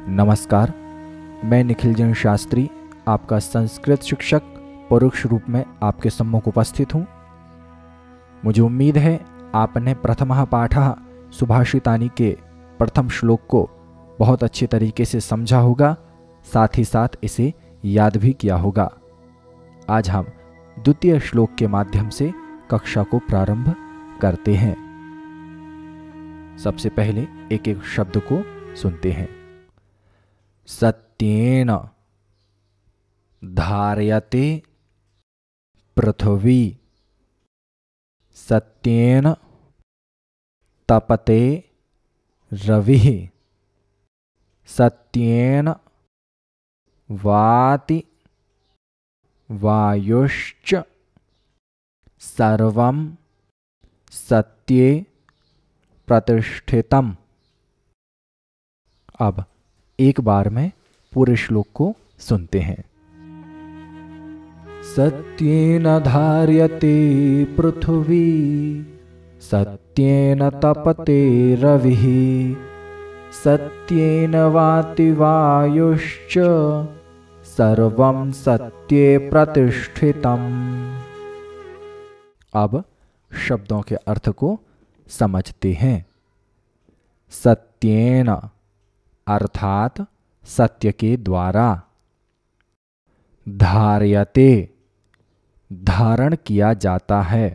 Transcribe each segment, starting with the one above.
नमस्कार, मैं निखिल जैन शास्त्री, आपका संस्कृत शिक्षक परोक्ष रूप में आपके सम्मुख उपस्थित हूँ। मुझे उम्मीद है आपने प्रथमः पाठः सुभाषितानि के प्रथम श्लोक को बहुत अच्छी तरीके से समझा होगा, साथ ही साथ इसे याद भी किया होगा। आज हम द्वितीय श्लोक के माध्यम से कक्षा को प्रारंभ करते हैं। सबसे पहले एक एक शब्द को सुनते हैं। सत्येन धार्यते पृथ्वी, सत्येन तपते रविः, सत्येन वाति वायुश्च, सर्वं सत्ये प्रतिष्ठितम्। अब एक बार में पूरे श्लोक को सुनते हैं। सत्येन धार्यते पृथ्वी, सत्येन तपते रविः, सत्येन वाति वायुश्च, सर्वं सत्ये प्रतिष्ठितम्। अब शब्दों के अर्थ को समझते हैं। सत्येन अर्थात सत्य के द्वारा, धार्यते धारण किया जाता है,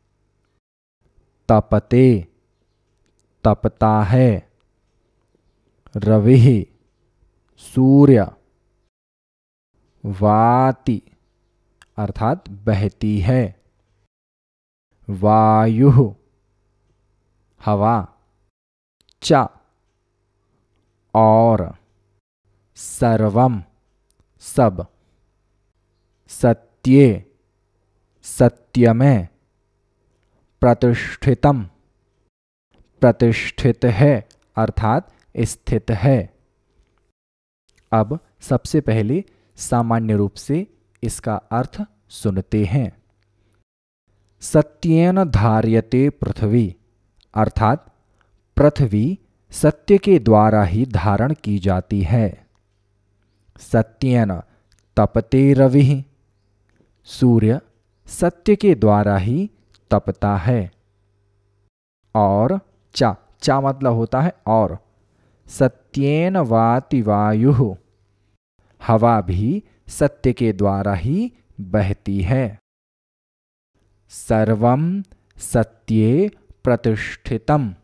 तपते तपता है, रविः सूर्य, वाति अर्थात बहती है, वायुः हवा, च और, सर्वम सब, सत्ये सत्य में, प्रतिष्ठितम प्रतिष्ठित है अर्थात स्थित है। अब सबसे पहले सामान्य रूप से इसका अर्थ सुनते हैं। सत्येन धार्यते पृथ्वी अर्थात पृथ्वी सत्य के द्वारा ही धारण की जाती है। सत्येन तपते रविः, सूर्य सत्य के द्वारा ही तपता है। और चा मतलब होता है और, सत्येन वाति वायुः, हवा भी सत्य के द्वारा ही बहती है। सर्वं सत्ये प्रतिष्ठितम्,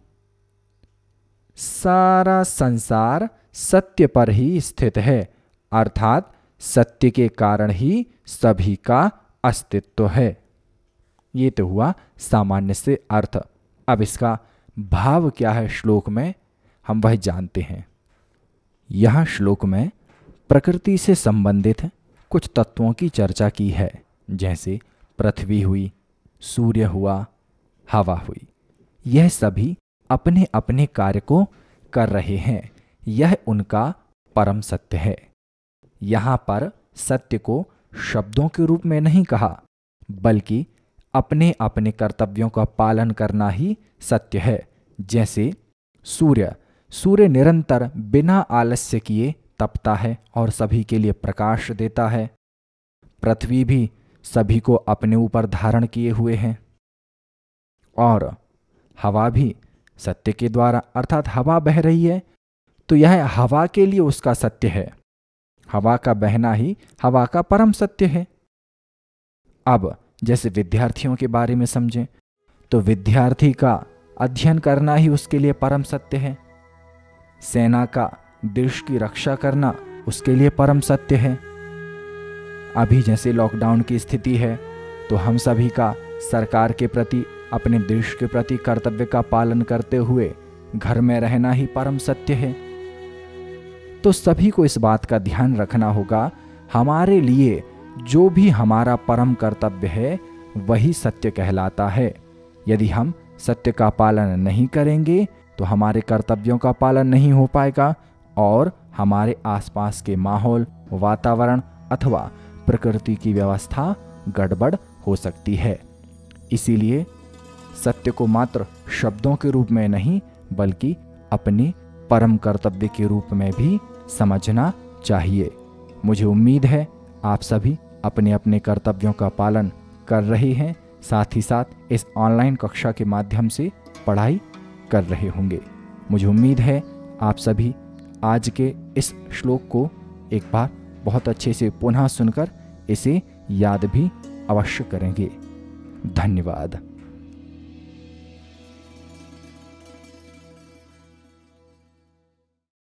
सारा संसार सत्य पर ही स्थित है अर्थात सत्य के कारण ही सभी का अस्तित्व है। ये तो हुआ सामान्य से अर्थ। अब इसका भाव क्या है श्लोक में, हम वह जानते हैं। यह श्लोक में प्रकृति से संबंधित कुछ तत्वों की चर्चा की है, जैसे पृथ्वी हुई, सूर्य हुआ, हवा हुई। यह सभी अपने अपने कार्य को कर रहे हैं, यह उनका परम सत्य है। यहाँ पर सत्य को शब्दों के रूप में नहीं कहा, बल्कि अपने अपने कर्तव्यों का पालन करना ही सत्य है। जैसे सूर्य निरंतर बिना आलस्य किए तपता है और सभी के लिए प्रकाश देता है। पृथ्वी भी सभी को अपने ऊपर धारण किए हुए है, और हवा भी सत्य के द्वारा अर्थात हवा बह रही है, तो यह हवा के लिए उसका सत्य है। हवा का बहना ही हवा का परम सत्य है। अब जैसे विद्यार्थियों के बारे में समझें, तो विद्यार्थी का अध्ययन करना ही उसके लिए परम सत्य है। सेना का देश की रक्षा करना उसके लिए परम सत्य है। अभी जैसे लॉकडाउन की स्थिति है, तो हम सभी का सरकार के प्रति, अपने देश के प्रति कर्तव्य का पालन करते हुए घर में रहना ही परम सत्य है। तो सभी को इस बात का ध्यान रखना होगा, हमारे लिए जो भी हमारा परम कर्तव्य है वही सत्य कहलाता है। यदि हम सत्य का पालन नहीं करेंगे तो हमारे कर्तव्यों का पालन नहीं हो पाएगा और हमारे आसपास के माहौल, वातावरण अथवा प्रकृति की व्यवस्था गड़बड़ हो सकती है। इसीलिए सत्य को मात्र शब्दों के रूप में नहीं, बल्कि अपने परम कर्तव्य के रूप में भी समझना चाहिए। मुझे उम्मीद है आप सभी अपने अपने कर्तव्यों का पालन कर रहे हैं, साथ ही साथ इस ऑनलाइन कक्षा के माध्यम से पढ़ाई कर रहे होंगे। मुझे उम्मीद है आप सभी आज के इस श्लोक को एक बार बहुत अच्छे से पुनः सुनकर इसे याद भी अवश्य करेंगे। धन्यवाद।